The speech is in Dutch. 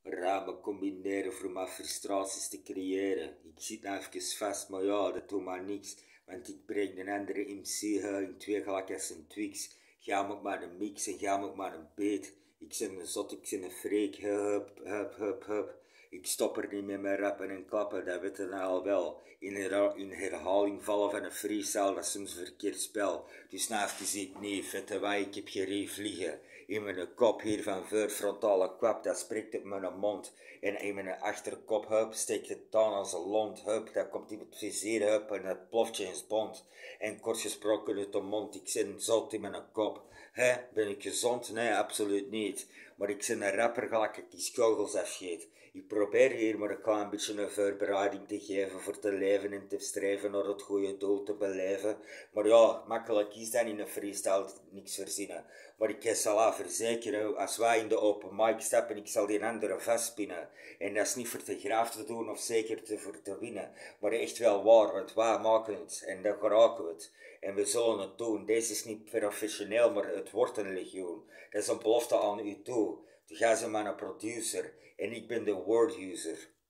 ramen combineren voor mijn frustraties te creëren. Ik zit nou even vast, maar ja, dat doet maar niks. Want ik breng een andere MC in twee gelijk als een Twix. Ga me maar een mix en ga me maar een beat. Ik ben een zot, ik ben een freak, hup, hup, hup, hup. Ik stop er niet met mijn rappen en klappen, dat weten we al wel. In herhaling vallen van een freestyle, dat is soms een verkeerd spel. Dus nou even niet, nee, vette wij, ik heb geen reef liggen. In mijn kop hier van voor frontale kwap, dat spreekt op mijn mond. En in mijn achterkop, hup, steekt het aan als een lont, hup. Dat komt in het vizier, hup, en dat ploft James Bond. En kort gesproken uit de mond, ik zit zot in mijn kop. Ben ik gezond? Nee, absoluut niet. Maar ik ben een rapper gelijk ik die kogels afgeet. Ik probeer hier maar een klein beetje een voorbereiding te geven voor te leven en te streven naar het goede doel te beleven. Maar ja, makkelijk is dat in een freestyle niks verzinnen. Maar ik kan zal verzekeren, als wij in de open mic stappen, ik zal die andere vastpinnen. En dat is niet voor te graaf te doen of zeker voor te winnen. Maar echt wel waar, want wij maken het en dan geraken we het. En we zullen het doen. Deze is niet professioneel, maar het wordt een legioen. Dat is een belofte aan u toe. Toen gaan ze maar een producer en ik ben de word user.